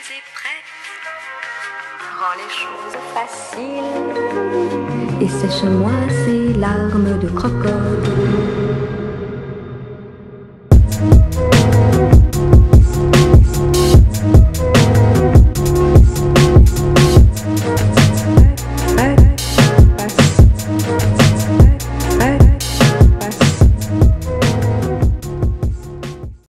et prête, rend les choses faciles et sèche-moi ces larmes de crocodile.